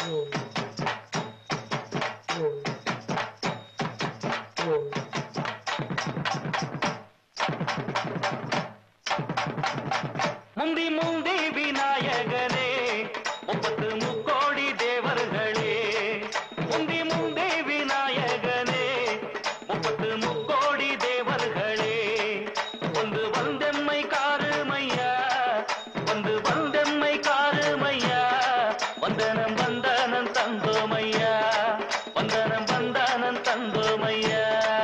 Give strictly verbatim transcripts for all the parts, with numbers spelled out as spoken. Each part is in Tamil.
முந்தி முந்தி விநாயகனே முப்பத்து முக்கோடி தேவர்களே முந்தி முந்தி விநாயகனே முப்பத்து முக்கோடி தேவர்களே வந்து வந்தெம்மை காருமையா வந்து வந்தெம்மை காருமையா வந்தனம் வந்தனம் தந்தோமையா வந்தனம் வந்தனம் தந்தோமையா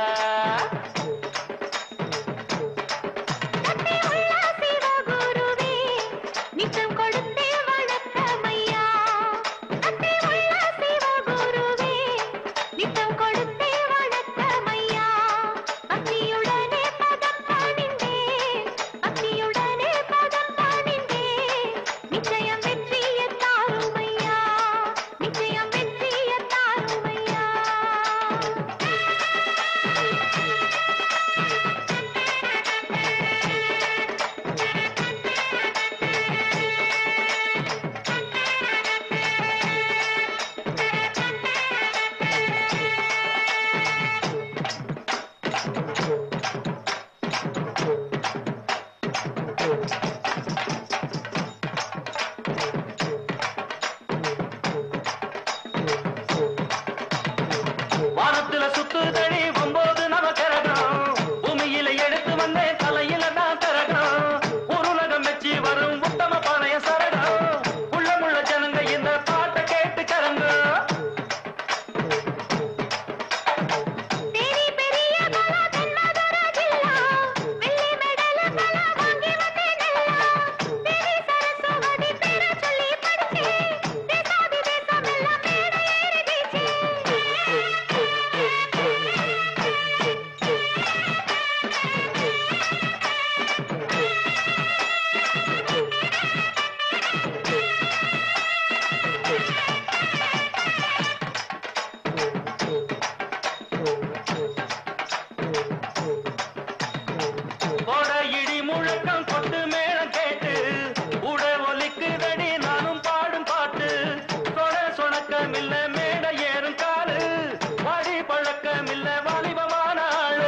வானத்துல சுத்துதடி ஒன்பது நவக்கிரகம் பூமியில எடுத்து வந்தே தலையில நான் கரகம் உருளகம் வச்சு வரும் உத்தம பாளைய சரகம் உள்ளமுள்ள ஜனங்க இந்த பாட்டை கேட்டு கரங்க இடி முழக்கம் கொட்டு மேளம் கேட்டு உட ஒலிக்குதடி நானும் பாடும் பாட்டு சொட சொணக்கமில்ல மேட ஏறும் காலு வாடி பழக்கமில்ல வாலிபமான ஆளு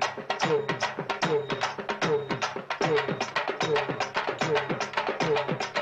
Oh,